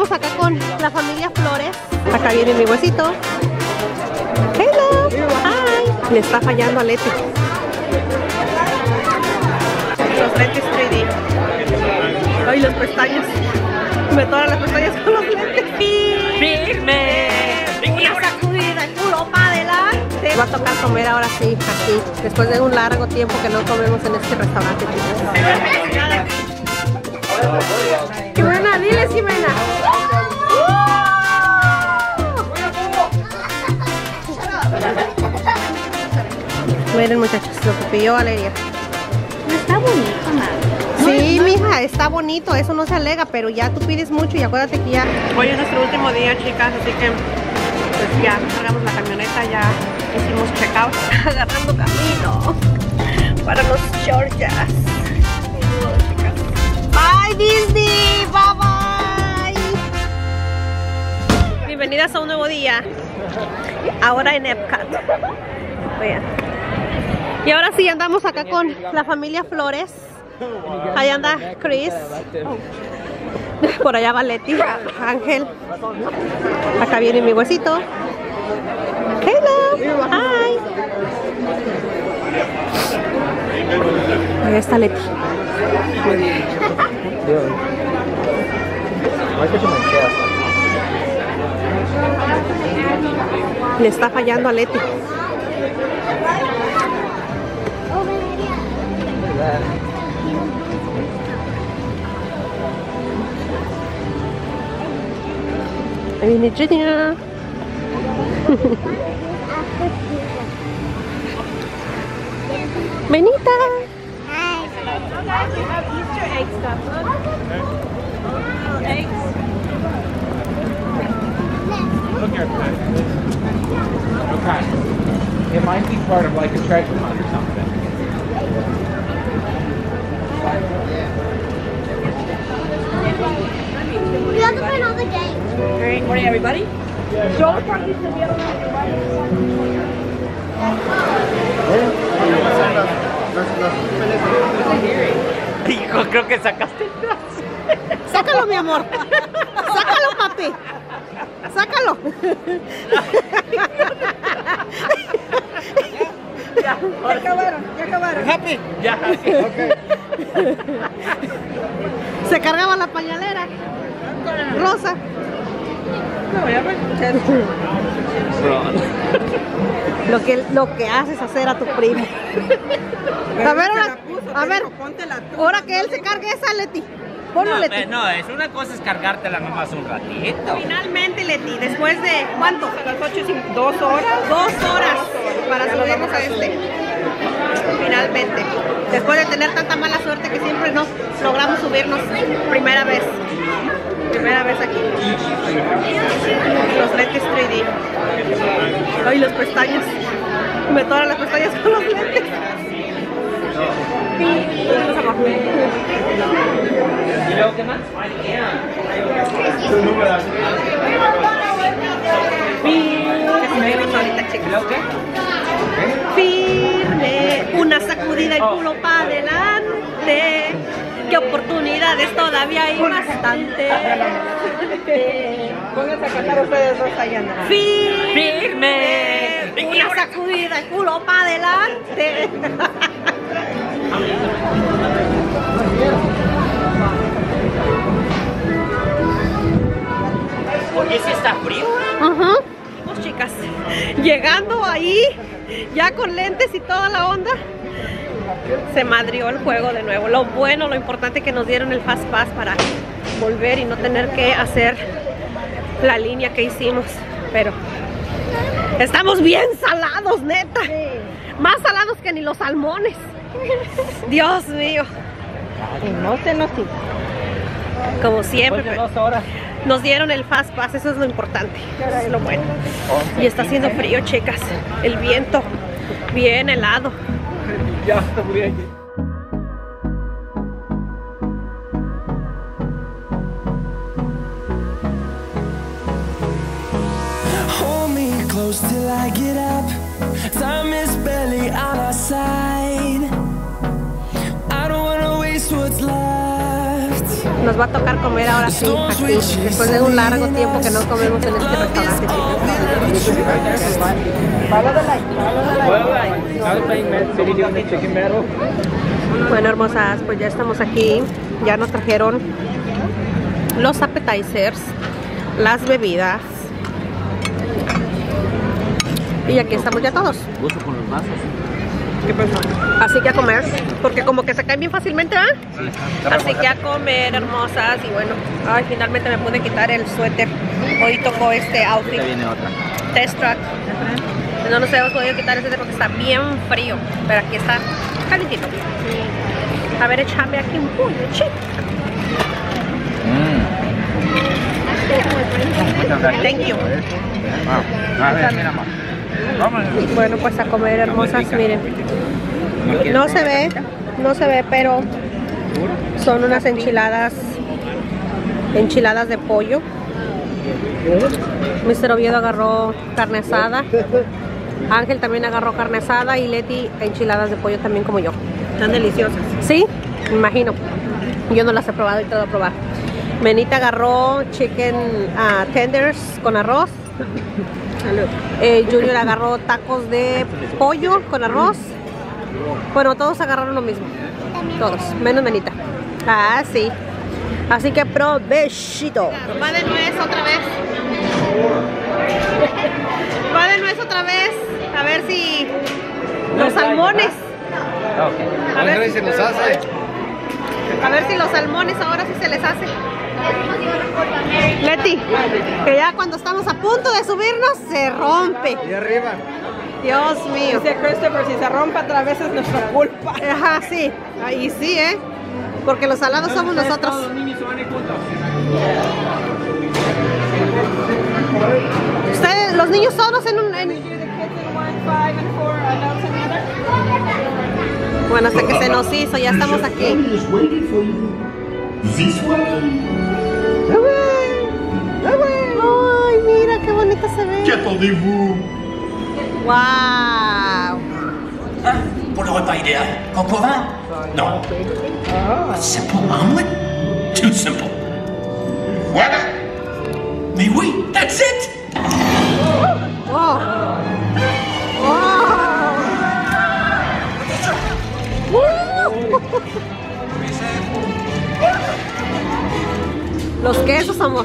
andamos acá con la familia Flores. Acá viene mi huesito. Hello. Hi. Le está fallando a Leti. Los lentes 3D. Ay, las pestañas. Me todas las pestañas con los lentes. ¡Firme! Una sacudida, el culo para adelante. Va a tocar comer ahora sí, aquí. Después de un largo tiempo que no comemos en este restaurante. Ximena, dile, Ximena. Miren, muchachos, lo que pidió Valeria. Está bonito, madre. Sí, mija, está bonito, eso no se alega, pero ya tú pides mucho y acuérdate que ya... Hoy es nuestro último día, chicas, así que pues ya cargamos la camioneta, ya hicimos checkout, agarrando camino para los Georgias. Bye, Disney, bye bye. Bienvenidas a un nuevo día, ahora en Epcot. Vean. Y ahora sí andamos acá con la familia Flores. Ahí anda Chris. Por allá va Leti, Ángel. Acá viene mi huesito. Hello. Hi. Ahí está Leti. Le está fallando a Leti. Ahí viene Virginia. Benita. Okay. It might be part of like a treasure hunt or something. We have to find all the games. Great morning, everybody. Show the parties to the other Hijo, creo que sacaste. Sácalo, mi amor. Sácalo, papi. Sácalo. Ya acabaron, ya acabaron. Happy. Ya, okay. Se cargaba la pañalera rosa. Lo que haces hacer a tu primo. A ver, ahora que él se cargue esa, Leti. Ponlo, Leti. No, es una cosa es cargártela nomás un ratito. Finalmente, Leti, después de ¿cuánto? Las 2 horas. 2 horas para subirnos a este. Finalmente. Después de tener tanta mala suerte que siempre no logramos subirnos. Primera vez. Primera vez aquí. Los lentes 3D. Ay, las pestañas. Me todas las pestañas con los lentes. ¿Y luego qué más? Firme, una sacudida y culo para adelante. ¿Qué oportunidades todavía hay bastante? Pónganse a cantar ustedes dos allá. Firme, una sacudida y culo para adelante. Oye, si está frío. Ajá. Vamos, chicas, llegando ahí, ya con lentes y toda la onda, se madrió el juego de nuevo. Lo bueno, lo importante que nos dieron el Fast Pass para volver y no tener que hacer la línea que hicimos. Pero estamos bien salados, neta. Más salados que ni los salmones. Dios mío. Y no se nos quita. Como siempre. Después de 2 horas. Nos dieron el Fast Pass, eso es lo importante, es lo bueno. Y está haciendo frío, chicas. El viento bien helado. Ya está muy bien. Hold me close till I get up. Time is barely on our side. I don't wanna waste what's left. Nos va a tocar comer ahora sí, aquí, después de un largo tiempo que no comemos en este restaurante. Bueno, hermosas, pues ya estamos aquí. Ya nos trajeron los appetizers, las bebidas. Y aquí estamos ya todos. Gusto con los vasos. ¿Qué pasa? Así que a comer, porque como que se caen bien fácilmente, ¿ah? Sí. Así que a comer, hermosas. Y bueno, ay, finalmente me pude quitar el suéter. Hoy tocó este outfit. Ya viene otra. Test track. No nos hemos podido quitar ese porque está bien frío. Pero aquí está calentito. A ver, échame aquí un puño, chico. Thank you. A ver, mira más. Bueno, pues a comer, hermosas, miren. No se ve, pero son unas enchiladas de pollo. Mr. Oviedo agarró carne asada. Ángel también agarró carne asada y Leti enchiladas de pollo también como yo. Están deliciosas. Sí, me imagino. Yo no las he probado y te voy a probar. Menita agarró chicken tenders con arroz. Junior agarró tacos de pollo con arroz. Bueno, todos agarraron lo mismo. Todos, menos Menita. Ah, sí. Así que provechito. Va de nuez otra vez. Va de nuez otra vez. A ver si los salmones. A ver si los hace. A ver si los salmones ahora sí se les hace. Leti, que ya cuando estamos a punto de subirnos se rompe. Y arriba. Dios mío. Dice Christopher, si se rompe otra vez es nuestra culpa. Ajá, sí. Ahí sí, porque los salados somos nosotros. Los niños se van a ir juntos. Ustedes, los niños solos en un... Bueno, hasta que se nos hizo, ya estamos aquí. Ay, mira qué bonita se ve. Qu'attendez-vous? Wow. Pour le repas idéal, coco vin? Non. A simple omelet? Too simple. Voilà. Mais oui, that's it. Wow. Los quesos, amor.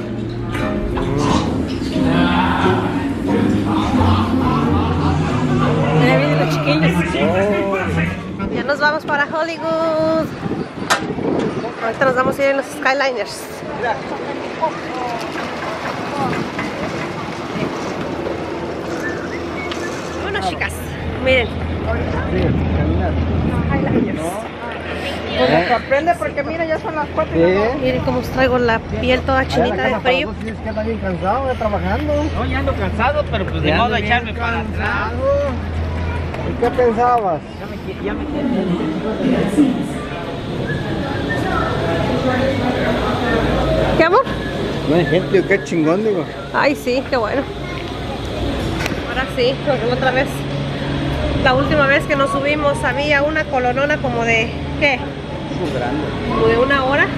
Mira, vienen los chiquillos. Ya nos vamos para Hollywood. Ahorita nos vamos a ir en los Skyliners. Bueno, chicas, miren. Pues me sorprende porque mira, ya son las 4 y Miren cómo os traigo la piel toda chinita de frío. Es que anda bien cansado, trabajando. No, ya ando cansado, pero pues de modo a echarme para atrás. ¿Y qué pensabas? Ya me quiero. ¿Qué, amor? No hay gente, qué chingón, digo. Ay, sí, qué bueno. Ahora sí, porque la otra vez, la última vez que nos subimos había una colonona como de, ¿qué? Como de 1 hora.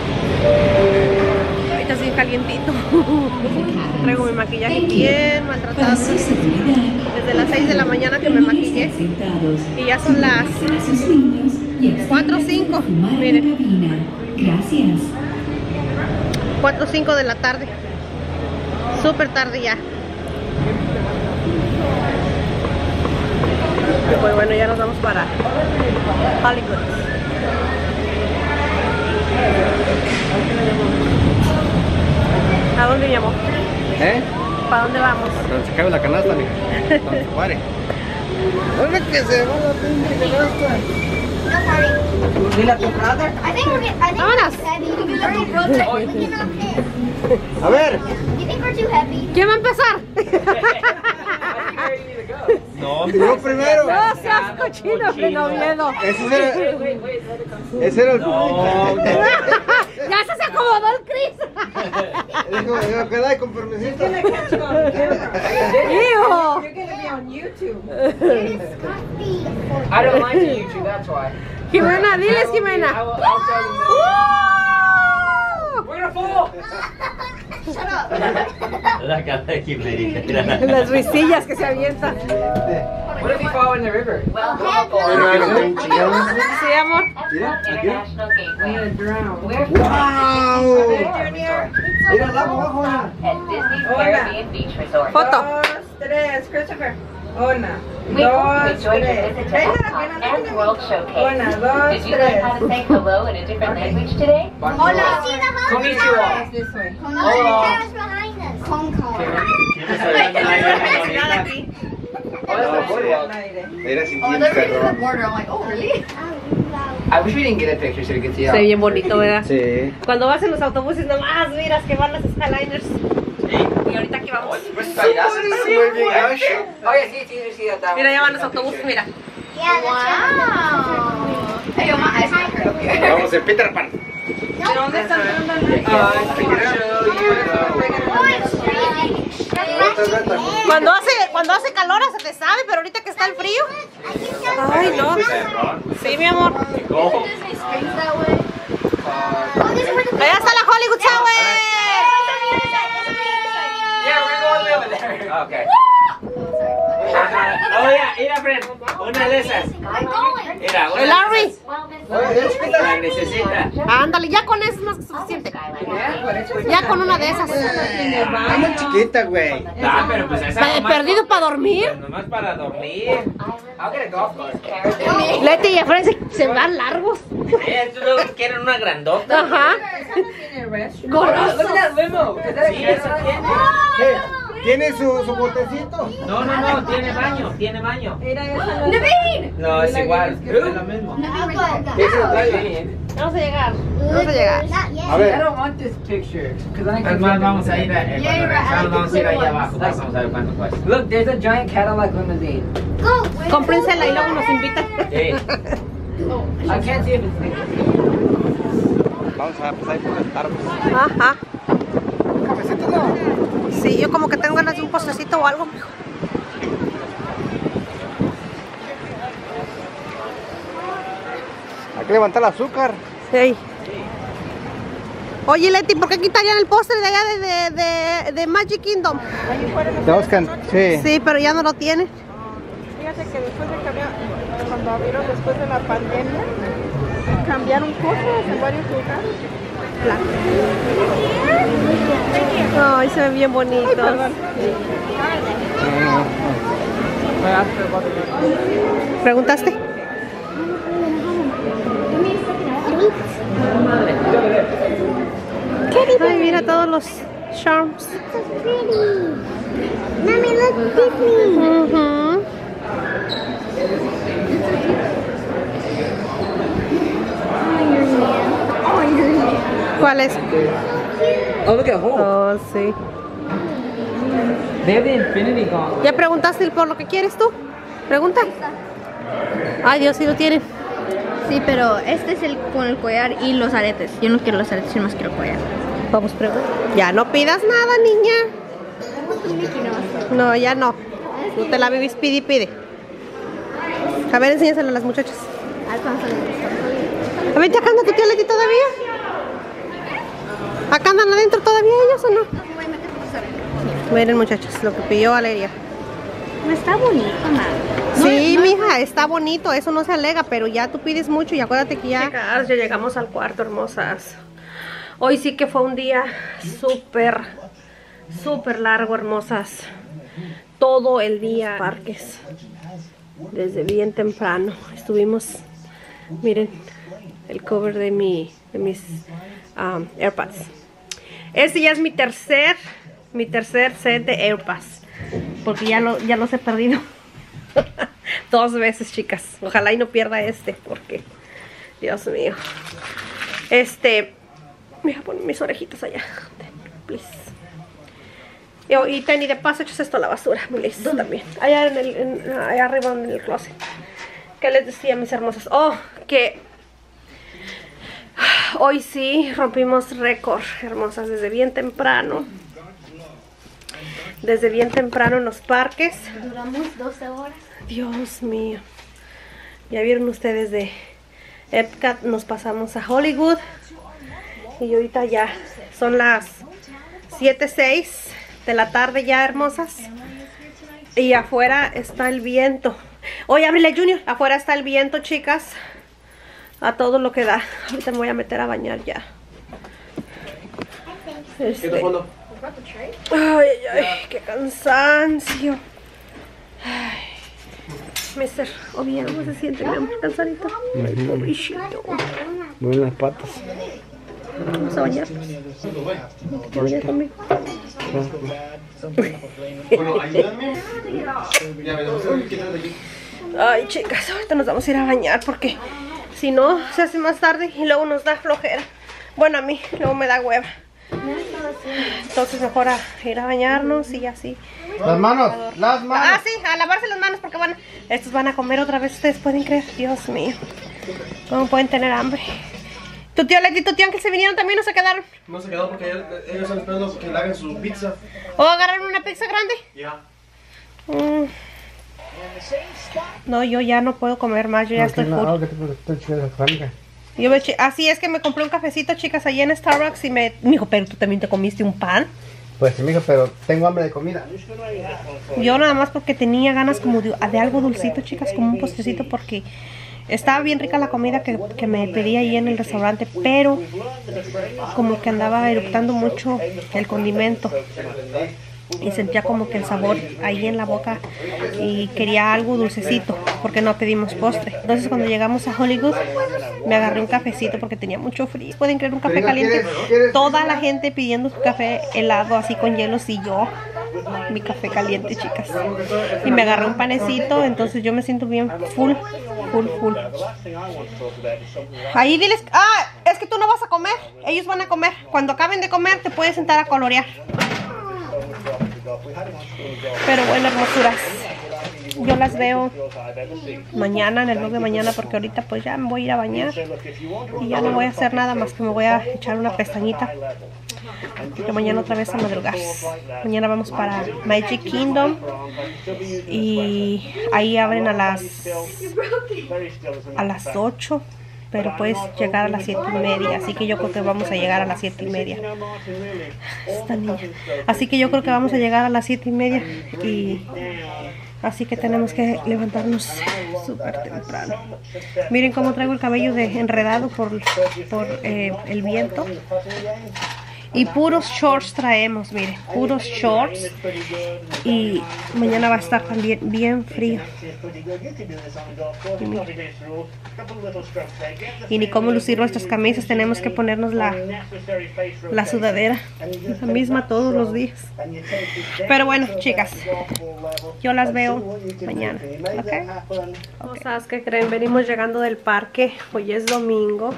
Ahorita sí calientito. Traigo mi maquillaje bien maltratado. Desde las 6 de la mañana que me maquillé. Y ya son las 4 o 5. Miren. Gracias. 4 o 5 de la tarde. Súper tarde ya. Pues bueno, ya nos vamos para Hollywood. ¿A dónde, mi amor? ¿Para dónde vamos? Donde se cabe la canasta, mija. Donde se pare. ¿Dónde que se va la pinche canasta? Dile a tu brother. I think we're Vámonos. heavy. You think A ver. we're too heavy? ¿Quién va a empezar? No, Yo primero. No seas cochino, Oviedo. Ese era el público. Ya se acomodó el Chris. Dijo, queda con permisito. Hijo. You're gonna be on YouTube. I don't like YouTube, that's why. Jimena, diles, Jimena. I'll tell you. La cara de Kimberly. Las risillas que se avientan. What if you fall in the river? Sí, amor. Mira el agua abajo. Foto. 2, 3, Christopher. 1, 2, 3. and World Showcase. 1, 2, Did you learn how 3. to say hello in a different language today? Hola. See the Konnichiwa. This way. No, the carrot's behind us. Hong Kong. Mira si Oh, tienes they're reading the perro. border. I'm like, oh, really? I wish we didn't get a picture so we could see Se ve bien bonito, ¿verdad? Sí. Cuando vas en los autobuses nomás miras que van las Skyliners. Y ahorita aquí vamos. Pues payasos. Muy bien, Ash. Oye, sí, está. Mira, ya van los autobuses, mira. Yeah, wow. Hey, my eyes not hurt up here. Vamos en Peter Pan. ¿De dónde están viendo el Oh, it's freezing. Cuando hace calor se te sabe, pero ahorita que está el frío. Ay, no. Sí, mi amor. Disney springs that way. Oh, this is where the Allá está la Hollywood Tower. Yeah, we're going over there. Okay. Oh, yeah, mira, friend. Una de esas. I'm going. Mira, una El de Larry. esas. La necesita. Ándale, ya con eso es más que suficiente. Ya con una de esas. Está muy chiquita, güey. Ah, pero pues esa nomás- Perdido para dormir. Pues nomás para dormir. I'll get a golf cart. Leti y Efraín se van largos. Estos luego quieren una grandota. Ajá. Golosos. Look at that limo. Sí, esa tiene. ¿Qué? ¿Tiene su botecito? No, tiene baño, tiene baño. Naveen! No, es igual. Es lo mismo. Vamos a llegar. Vamos a llegar. Not yet. A ver. don't want this picture. Es más, vamos a ir vamos a ir allá abajo. Vamos a ver cuánto cuesta. Look, there's a giant Cadillac limousine. Go. Cómprensela y luego nos invitan. Sí. I can't see if it's Vamos a pasar por el Starbucks. Ajá. ¿Cafecito no? Sí, yo como que tengo ganas de un postrecito o algo. Hay que levantar el azúcar. Sí. Oye, Leti, ¿por qué quitarían el postre de allá de Magic Kingdom? Tenemos que... Sí. Sí, pero ya no lo tienen. Fíjate que después de cuando abrieron después de la pandemia, cambiaron cosas en varios lugares. Ay, se ven bien bonitos. ¿Preguntaste? Ay, mira todos los charms. Mommy, look, Disney. Ujú. ¿Cuál es? Oh, look at Hulk. Oh, sí. They have the Infinity Gauntlet. ¿Ya preguntaste por lo que quieres tú? Pregunta. Ay, Dios, sí lo tienen. Sí, pero este es el con el collar y los aretes. Yo no quiero los aretes, yo más quiero el collar. Vamos, pregunta. Ya no pidas nada, niña. No, ya no. Tú te la vivís, pide y pide. A ver, enséñaselo a las muchachas. A ver, ¿ya acá anda tu tía Leti todavía? ¿Acá andan adentro todavía ellos o no? Miren, muchachos, lo que pidió Valeria. No está bonito, nada. Sí, mija, está bonito, eso no se alega, pero ya tú pides mucho y acuérdate que ya... Chicas, ya llegamos al cuarto, hermosas. Hoy sí que fue un día súper largo, hermosas. Todo el día parques. Desde bien temprano. Estuvimos, miren, el cover de mis AirPods. Este ya es mi tercer set de AirPods. Porque ya los he perdido 2 veces, chicas. Ojalá y no pierda porque Dios mío. Voy a poner mis orejitas allá. Please. Y Penny, de paso echas esto a la basura. Please, también. Allá allá arriba en el closet. ¿Qué les decía, mis hermosas? Oh, que hoy sí rompimos récord, hermosas, desde bien temprano. Desde bien temprano en los parques. Duramos 12 horas. Dios mío. Ya vieron ustedes de Epcot, nos pasamos a Hollywood. Y ahorita ya Son las 7:06 de la tarde ya, hermosas. Y afuera está el viento. Oye, ábrele, Junior. Afuera está el viento, chicas. A todo lo que da. Ahorita me voy a meter a bañar ya. Ay, qué cansancio. Ay. Mister, bien, ¿cómo se siente? Mi amor, cansadito. Pobrecito. Muy en las patas. Vamos a bañar. ¿Te bañas conmigo? Ay, chicas, ahorita nos vamos a ir a bañar porque si no se hace más tarde y luego nos da flojera. Bueno, a mí luego me da hueva. Entonces mejor a ir a bañarnos y así. Las manos, las manos. Ah, sí, a lavarse las manos porque estos van a comer otra vez. Ustedes pueden creer, Dios mío, ¿cómo pueden tener hambre? Tu tío Leti y tu tío Ángel se vinieron también, ¿no se quedaron? No se quedó porque ellos están esperando que le hagan su pizza. ¿O agarraron una pizza grande? Ya. No, yo ya no puedo comer más, yo ya estoy full. Así es que me compré un cafecito, chicas, allí en Starbucks y me dijo, pero tú también te comiste un pan. Pues sí, mija, pero tengo hambre de comida. Yo nada más porque tenía ganas como de algo dulcito, chicas, como un postrecito, porque estaba bien rica la comida que me pedí ahí en el restaurante, pero como que andaba eructando mucho el condimento y sentía como que el sabor ahí en la boca y quería algo dulcecito porque no pedimos postre. Entonces cuando llegamos a Hollywood me agarré un cafecito porque tenía mucho frío. Pueden creer, un café caliente, toda la gente pidiendo su café helado así con hielos y yo mi café caliente, chicas, y me agarré un panecito. Entonces yo me siento bien full. Ahí diles, es que tú no vas a comer, ellos van a comer. Cuando acaben de comer te puedes sentar a colorear. Pero bueno, hermosuras, yo las veo mañana en el vlog de mañana porque ahorita pues ya me voy a ir a bañar y ya no voy a hacer nada más que me voy a echar una pestañita porque mañana otra vez a madrugar. Mañana vamos para Magic Kingdom y ahí abren a las 8, pero puedes llegar a las 7:30, así que yo creo que vamos a llegar a las 7:30. Esta niña. Así que yo creo que vamos a llegar a las 7:30 y así que tenemos que levantarnos súper temprano. Miren cómo traigo el cabello enredado por el viento. Y puros shorts traemos, miren, puros shorts. Y mañana va a estar también bien frío. Y ni cómo lucir nuestras camisas, tenemos que ponernos la sudadera, la misma todos los días. Pero bueno, chicas, yo las veo mañana, ¿ok? Cosas que creen, venimos llegando del parque, hoy es domingo.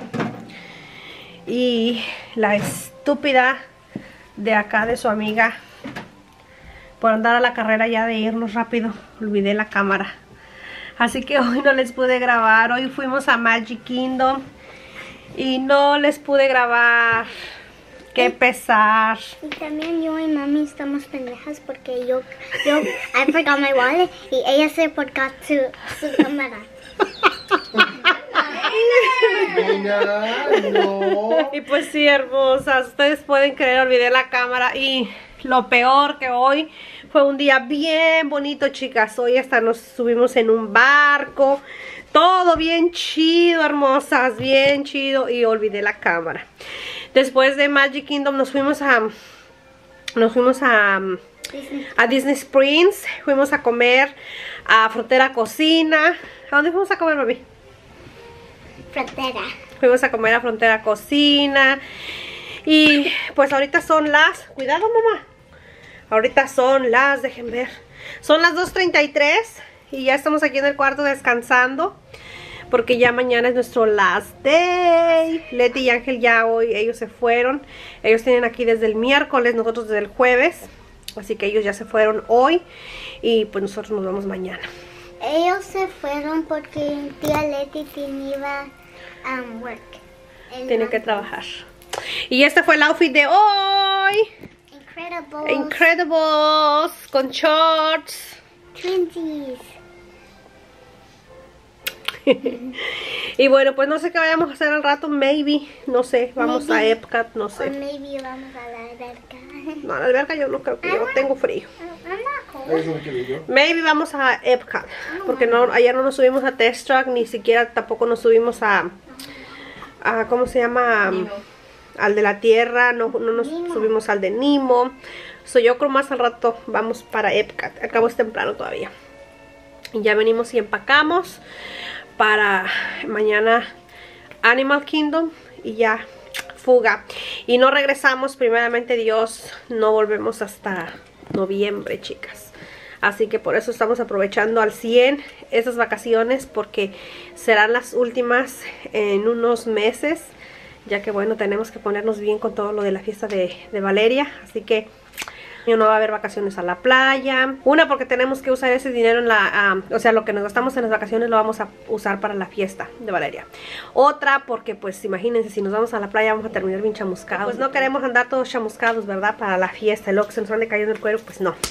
Y la estúpida de acá de su amiga, por andar a la carrera ya de irnos rápido, olvidé la cámara. Así que hoy no les pude grabar. Hoy fuimos a Magic Kingdom y no les pude grabar. Qué pesar. Y también yo y mami estamos pendejas porque yo I forgot my wallet y ella se forgot su cámara. No. Y pues sí, hermosas, ustedes pueden creer, olvidé la cámara. Y lo peor que hoy fue un día bien bonito, chicas. Hoy hasta nos subimos en un barco, todo bien chido, hermosas, bien chido. Y olvidé la cámara. Después de Magic Kingdom nos fuimos a Disney Springs. Fuimos a comer a Frontera Cocina. ¿A dónde fuimos a comer, mami? Frontera. Fuimos a comer a Frontera Cocina. Y pues ahorita son las... Cuidado, mamá. Ahorita son las... Dejen ver. Son las 2:33. Y ya estamos aquí en el cuarto descansando. Porque ya mañana es nuestro last day. Leti y Ángel ya hoy, ellos se fueron. Ellos tienen aquí desde el miércoles, nosotros desde el jueves. Así que ellos ya se fueron hoy. Y pues nosotros nos vamos mañana. Ellos se fueron porque tía Leti tenía work. Tiene que trabajar. Y este fue el outfit de hoy. Incredibles. Con shorts. Twinsies. Y bueno, pues no sé qué vayamos a hacer al rato. Maybe, no sé, vamos a Epcot, no sé. O maybe vamos a la alberca. No, a la alberca yo no creo que yo tengo frío. Maybe vamos a Epcot, porque no, ayer no nos subimos a Test Track, ni siquiera tampoco nos subimos a ¿cómo se llama? Al de la Tierra, no nos subimos al de Nemo. Yo creo más al rato vamos para Epcot. Al cabo es temprano todavía. Y ya venimos y empacamos para mañana Animal Kingdom y ya fuga. Y no regresamos, primeramente Dios, no volvemos hasta noviembre, chicas. Así que por eso estamos aprovechando al 100 esas vacaciones, porque serán las últimas en unos meses, ya que bueno, tenemos que ponernos bien con todo lo de la fiesta de Valeria. Así que no va a haber vacaciones a la playa. Una, porque tenemos que usar ese dinero en la... o sea, lo que nos gastamos en las vacaciones lo vamos a usar para la fiesta de Valeria. Otra, porque pues imagínense, si nos vamos a la playa vamos a terminar bien chamuscados. Pues no queremos andar todos chamuscados, ¿verdad? Para la fiesta. Y luego que se nos ande cayendo el cuero, pues no.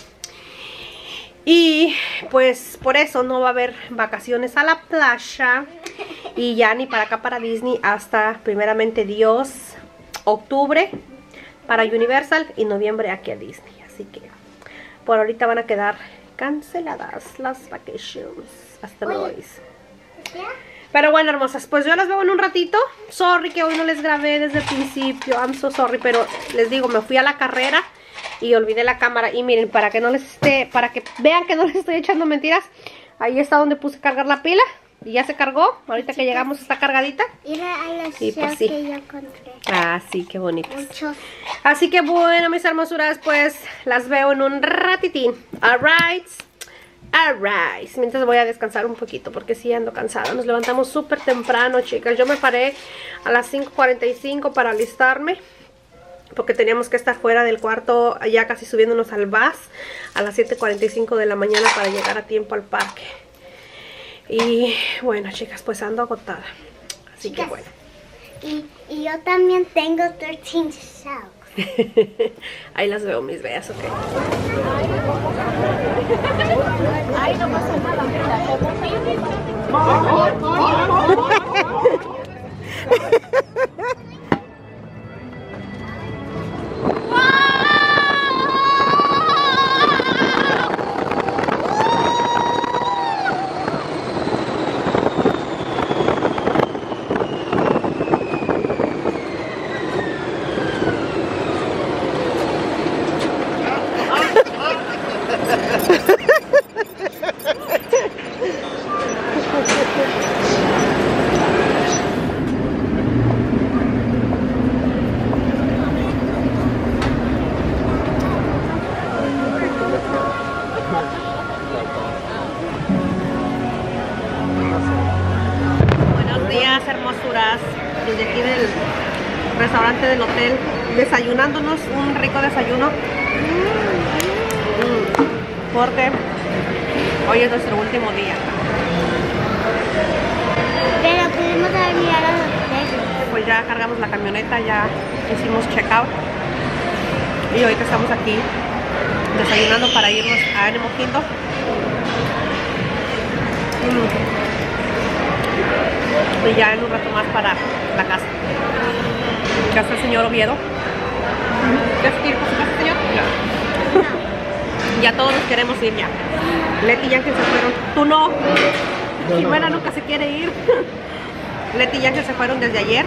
Y pues por eso no va a haber vacaciones a la playa. Y ya ni para acá, para Disney, hasta primeramente Dios, octubre para Universal y noviembre aquí a Disney. Así que por ahorita van a quedar canceladas las vacaciones. Hasta luego. Pero bueno, hermosas, pues yo las veo en un ratito. Sorry que hoy no les grabé desde el principio. I'm so sorry, pero les digo, me fui a la carrera y olvidé la cámara. Y miren, para que no les esté, para que vean que no les estoy echando mentiras, ahí está donde puse a cargar la pila. Y ya se cargó, ahorita que llegamos está cargadita. Mira a los y pues sí, que yo encontré. Ah, sí, qué bonitos. Muchos. Así que bueno, mis hermosuras, pues las veo en un ratitín. Alright. Alright. Mientras voy a descansar un poquito, porque sí ando cansada. Nos levantamos súper temprano, chicas. Yo me paré a las 5:45 para alistarme, porque teníamos que estar fuera del cuarto, ya casi subiéndonos al bus a las 7:45 de la mañana para llegar a tiempo al parque. Y bueno, chicas, pues ando agotada. Así chicas, que bueno. Y yo también tengo 13 shells. Ahí las veo, mis bellas, ok. Ay, no pasa nada. Desde aquí del restaurante del hotel, desayunándonos un rico desayuno, porque hoy es nuestro último día. Pero pudimos dormir al hotel. Pues ya cargamos la camioneta, ya hicimos check out y ahorita estamos aquí desayunando para irnos a Animal Kingdom. Y ya en un rato más para la casa. Ya está el señor Oviedo. ¿Ya se quiere ir por su casa, señor? Ya. Ya todos nos queremos ir ya. Leti y Ángel se fueron. Tú no. Jimena nunca se quiere ir. Leti y Ángel se fueron desde ayer.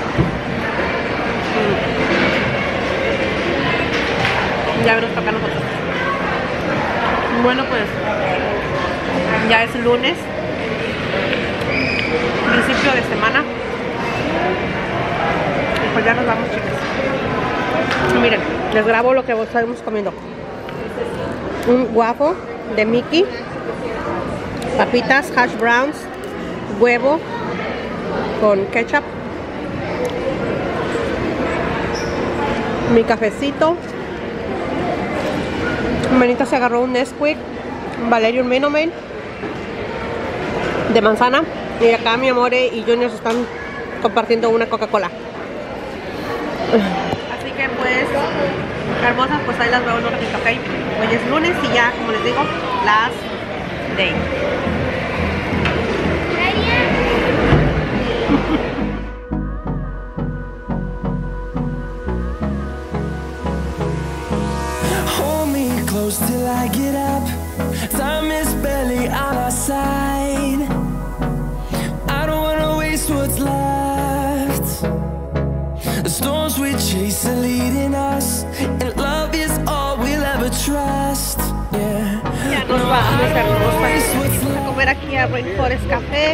Ya nos toca a nosotros. Bueno, pues ya es lunes, principio de semana, y pues ya nos vamos, chicas. Miren, les grabo lo que estamos comiendo. Un waffle de Mickey, papitas, hash browns, huevo con ketchup, mi cafecito. Manita se agarró un Nesquik, Valeria un Minomain de manzana, y acá mi amore y Junior están compartiendo una Coca-Cola. Así que pues, hermosas, pues ahí las veo en un ratito, ¿ok? Hoy es lunes y ya, como les digo, last day. close till I get up. Time is barely on our side. I don't wanna waste what's left. The storms we chase are leading us, and love is all we'll ever trust. Yeah. Ya nos vamos, hermosa, a comer aquí a Rainforest Café.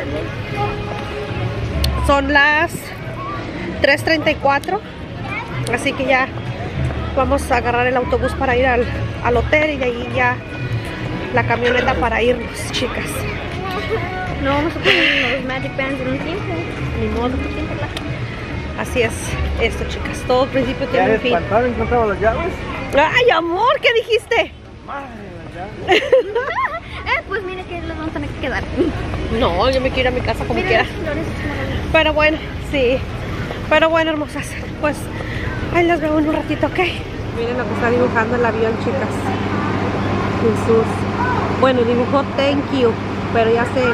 Son las 3:34, así que ya vamos a agarrar el autobús para ir al hotel y de ahí ya la camioneta para irnos, chicas. No vamos a poner los Magic Bands en un tiempo. Ni modo. Así es esto, chicas. Todo al principio tiene un fin. ¿Ya encontramos las llaves? ¡Ay, amor! ¿Qué dijiste? Pues mire que los vamos a tener que quedar. No, yo me quiero ir a mi casa como quiera. Pero bueno, sí. Pero bueno, hermosas, pues ahí las veo en un ratito, ¿ok? Miren lo que está dibujando el avión, chicas. Jesús. Bueno, dibujó thank you, pero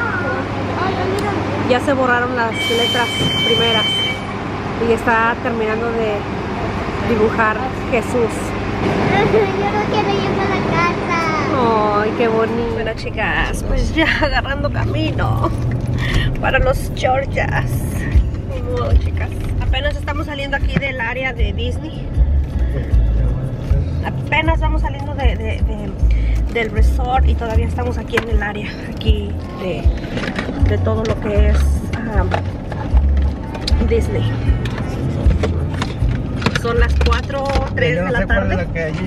ya se borraron las letras primeras. Y está terminando de dibujar Jesús. Yo no quiero ir a la casa. Ay, qué bonito. Bueno, chicas, pues ya agarrando camino para los Georgias. Ni modo, chicas. Apenas estamos saliendo aquí del área de Disney. Apenas vamos saliendo del resort y todavía estamos aquí en el área aquí de todo lo que es Disney. Son las 4:03 de la tarde.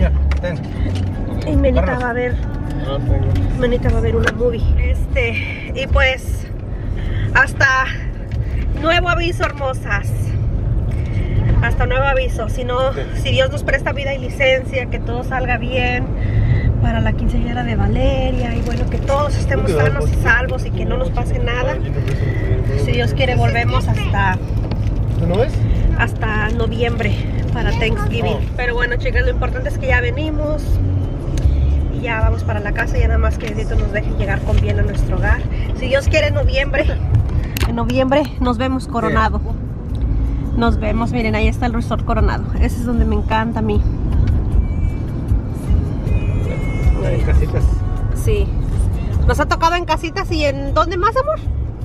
Y me necesitaba ver una movie. Y pues hasta nuevo aviso, hermosas. Hasta nuevo aviso. Si Dios nos presta vida y licencia, que todo salga bien para la quinceañera de Valeria y bueno, que todos estemos sanos y salvos y que no nos pase nada. Si Dios quiere, volvemos hasta noviembre para Thanksgiving. Pero bueno, chicas, lo importante es que ya venimos y ya vamos para la casa. Ya nada más que Dios nos deje llegar con bien a nuestro hogar. Si Dios quiere, en noviembre nos vemos Coronado. Nos vemos, miren, ahí está el resort Coronado. Ese es donde me encanta a mí. En casitas. Sí. Nos ha tocado en casitas. ¿Y en dónde más, amor?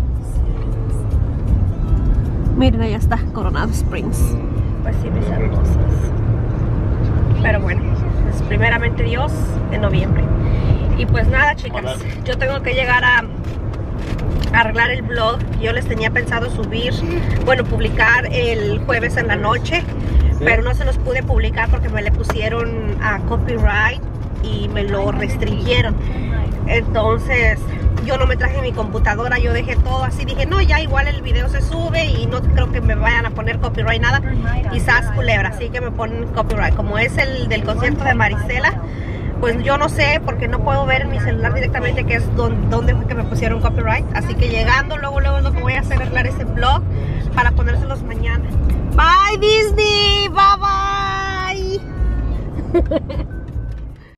Miren, ahí está Coronado Springs. Pues sí, mis hermosas. Pero bueno, pues primeramente Dios en noviembre. Y pues nada, chicas, yo tengo que llegar a arreglar el vlog. Yo les tenía pensado publicar el jueves en la noche, pero no se los pude publicar porque me le pusieron a copyright y me lo restringieron. Entonces yo no me traje mi computadora, yo dejé todo así. Dije, no, ya igual el video se sube y no creo que me vayan a poner copyright nada. Y sas culebra, así que me ponen copyright. Como es el del concierto de Marisela, pues yo no sé, porque no puedo ver en mi celular directamente que es dónde fue que me pusieron copyright. Así que llegando, luego es lo que voy a hacer, arreglar ese vlog para ponérselos mañana. Bye Disney, bye bye.